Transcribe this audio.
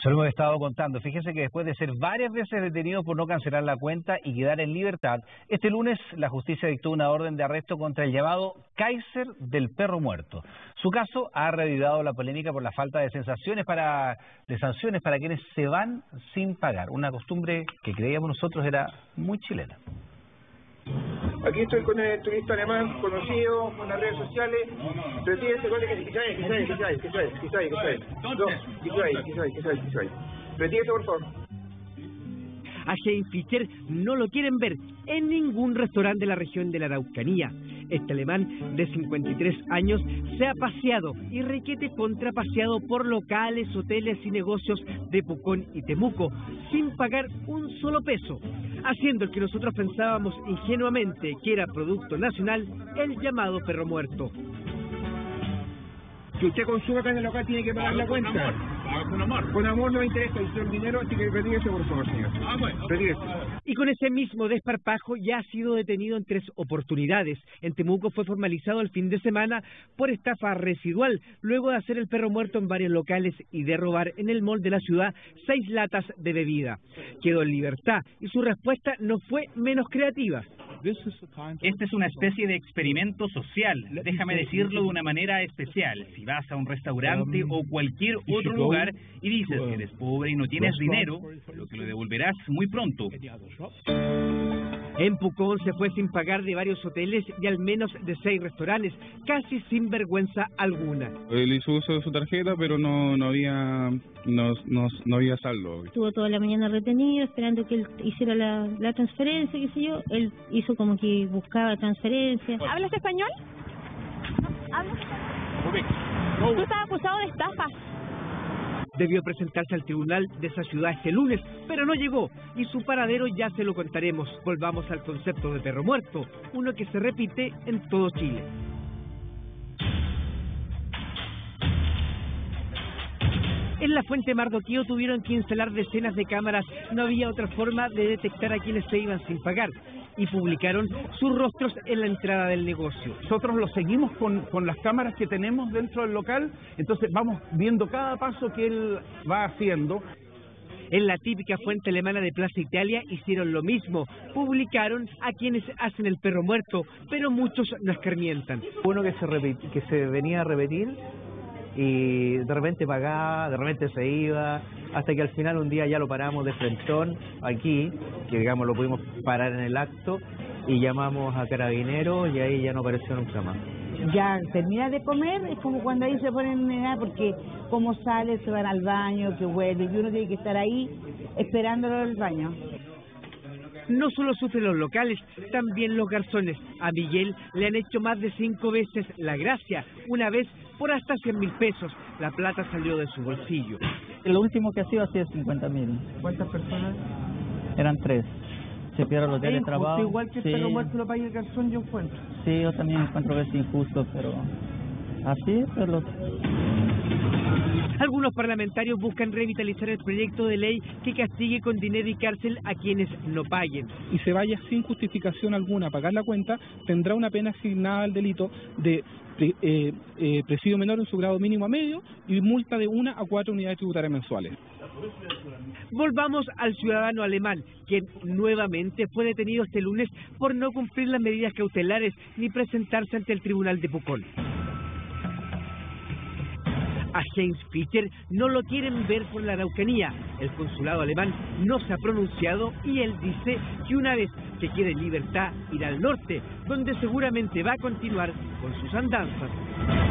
Se lo hemos estado contando. Fíjese que después de ser varias veces detenido por no cancelar la cuenta y quedar en libertad, este lunes la justicia dictó una orden de arresto contra el llamado Kaiser del perro muerto. Su caso ha reavivado la polémica por la falta de sanciones para quienes se van sin pagar. Una costumbre que creíamos nosotros era muy chilena. Aquí estoy con el turista alemán conocido con las redes sociales. Retírese, retírese, por favor. A Heinz Fischer no lo quieren ver en ningún restaurante de la región de la Araucanía. Este alemán de 53 años se ha paseado y requete contrapaseado por locales, hoteles y negocios de Pucón y Temuco sin pagar un solo peso, haciendo el que nosotros pensábamos ingenuamente que era producto nacional, el llamado perro muerto. Si usted consume acá en el local tiene que pagar la cuenta. Con amor. Con amor no me interesa, el dinero, así que retírese, por favor, señor. Retírese. Y con ese mismo desparpajo ya ha sido detenido en 3 oportunidades. En Temuco fue formalizado el fin de semana por estafa residual, luego de hacer el perro muerto en varios locales y de robar en el mall de la ciudad 6 latas de bebida. Quedó en libertad y su respuesta no fue menos creativa. Esta es una especie de experimento social, déjame decirlo de una manera especial. Si vas a un restaurante o cualquier otro lugar y dices que eres pobre y no tienes dinero, lo que lo devolverás muy pronto. En Pucón se fue sin pagar de varios hoteles y al menos de 6 restaurantes, casi sin vergüenza alguna. Él hizo uso de su tarjeta, pero no había saldo. Estuvo toda la mañana retenido, esperando que él hiciera la transferencia, qué sé yo. Él hizo como que buscaba transferencia. ¿Hablas español? ¿No? ¿Hablas español? Tú estás acusado de estafa. Debió presentarse al tribunal de esa ciudad este lunes, pero no llegó, y su paradero ya se lo contaremos. Volvamos al concepto de perro muerto, uno que se repite en todo Chile. En la Fuente Mardoqueo tuvieron que instalar decenas de cámaras, no había otra forma de detectar a quienes se iban sin pagar, y publicaron sus rostros en la entrada del negocio. Nosotros lo seguimos con las cámaras que tenemos dentro del local, entonces vamos viendo cada paso que él va haciendo. En la típica fuente alemana de Plaza Italia hicieron lo mismo, publicaron a quienes hacen el perro muerto, pero muchos no escarmientan. Uno que se venía a repetir y de repente pagaba, de repente se iba, hasta que al final un día ya lo paramos de frentón aquí, que digamos lo pudimos parar en el acto, y llamamos a Carabineros y ahí ya no apareció nunca más. Ya termina de comer, es como cuando ahí se ponen nada, porque como sale, se van al baño, que huele, y uno tiene que estar ahí esperándolo al baño. No solo sufren los locales, también los garzones. A Miguel le han hecho más de 5 veces la gracia, una vez por hasta 100.000 pesos. La plata salió de su bolsillo. Lo último que ha sido 50.000. ¿Cuántas personas? Eran 3. Se pierde los días de trabajo. Igual que el perro muerto lo paga el garzón, yo encuentro. Sí, yo también encuentro que es injusto, pero así, pero... Algunos parlamentarios buscan revitalizar el proyecto de ley que castigue con dinero y cárcel a quienes no paguen. Y se vaya sin justificación alguna a pagar la cuenta, tendrá una pena asignada al delito de presidio menor en su grado mínimo a medio y multa de 1 a 4 unidades tributarias mensuales. Volvamos al ciudadano alemán, quien nuevamente fue detenido este lunes por no cumplir las medidas cautelares ni presentarse ante el tribunal de Pucón. A Heinz Fischer no lo quieren ver por la Araucanía. El consulado alemán no se ha pronunciado y él dice que una vez que quede en libertad irá al norte, donde seguramente va a continuar con sus andanzas.